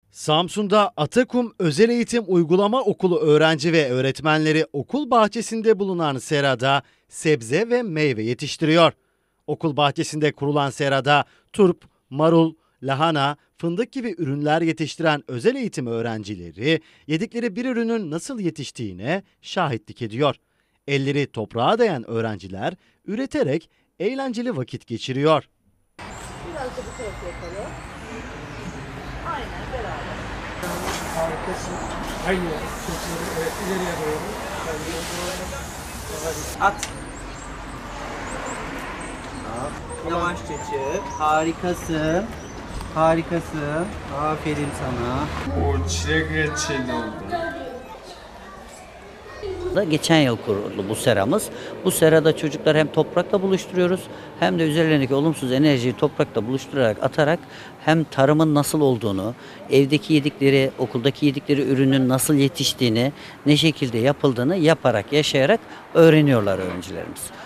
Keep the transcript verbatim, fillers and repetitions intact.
Samsun'da Atakum Özel Eğitim Uygulama Okulu öğrenci ve öğretmenleri okul bahçesinde bulunan serada sebze ve meyve yetiştiriyor. Okul bahçesinde kurulan serada turp, marul, lahana, fındık gibi ürünler yetiştiren özel eğitim öğrencileri yedikleri bir ürünün nasıl yetiştiğine şahitlik ediyor. Elleri toprağa değen öğrenciler üreterek eğlenceli vakit geçiriyor. Biraz da bu tarafa yapalım. Aynen beraber. Harikasın. Aynı şekilde evet, ileriye doğru. At. Yavaşça çık. Harikasın. Harikasın. Aferin sana. O çilek reçeli oldu. Da geçen yıl kuruldu bu seramız. Bu serada çocuklar hem toprakla buluşturuyoruz hem de üzerlerindeki olumsuz enerjiyi toprakla buluşturarak atarak hem tarımın nasıl olduğunu, evdeki yedikleri, okuldaki yedikleri ürünün nasıl yetiştiğini, ne şekilde yapıldığını yaparak, yaşayarak öğreniyorlar öğrencilerimiz.